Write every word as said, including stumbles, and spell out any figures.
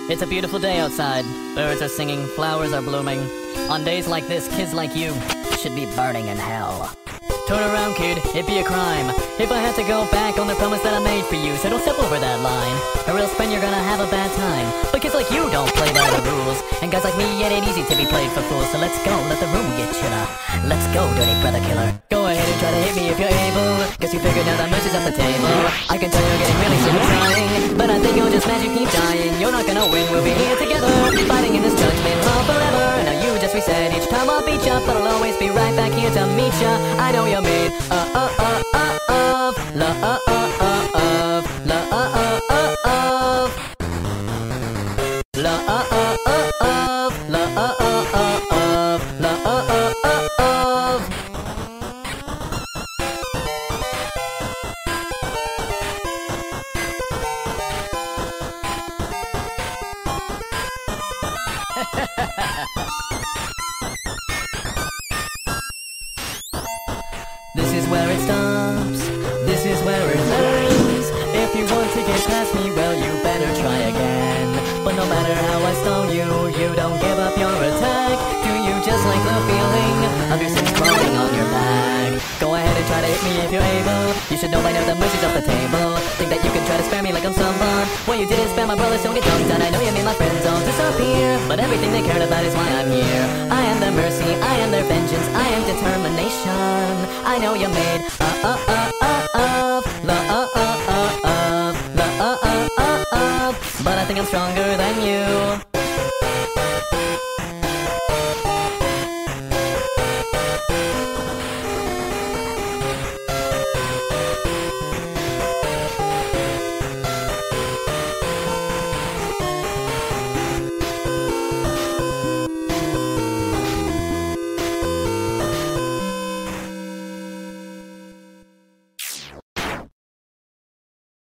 It's a beautiful day outside. Birds are singing, flowers are blooming. On days like this, kids like you should be burning in hell. Turn around, kid, it'd be a crime if I had to go back on the promise that I made for you. So don't step over that line, or else friend, you're gonna have a bad time. But kids like you don't play by the rules, and guys like me, it ain't easy to be played for fools. So let's go, let the room get chiller. Let's go, dirty brother killer. Go ahead and try to hit me if you're able, cause you figured out that mercy's off the table. I can tell you're getting really sick of trying, but I think you'll just magic keep dying. You're not gonna win, we'll be here together, fighting in this judgment hall forever. Now you just reset, each time I'll beat ya, but I'll always be right back here to meet ya. I know you're made uh uh uh uh of love, uh uh uh of love, uh uh uh of love, uh uh uh of love, uh uh uh of love, uh uh uh of. This is where it stops, this is where it ends. If you want to get past me, well, you better try again. But no matter how I stone you, you don't give up your attack. Do you just like the feeling of your sins crawling on your back? Go ahead and try to hit me if you're able. You should know by now that mercy's off the table. Think that you can try to spare me like I'm someone. Well, you didn't spare my brothers, don't get tongue tied. I know you made my friends all disappear, but everything they cared about is why I'm here. I am their mercy, I am their vengeance, I am determination. I know you're made uh uh uh uh of love, uh uh uh of love, uh uh uh of, but I think I'm stronger than you.